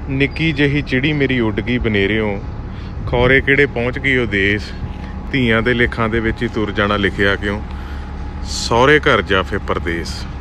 निक्की जही चिड़ी मेरी उड़ गई बनेरियों, खौरे किहड़े पहुँच गई ओ देस। ਧੀਆਂ ਦੇ ਲੇਖਾਂ ਦੇ ਵਿੱਚ ਹੀ ਤੁਰ ਜਾਣਾ ਲਿਖਿਆ ਕਿਉਂ, ਸਹੁਰੇ ਘਰ ਜਾ ਫੇ ਪਰਦੇਸ।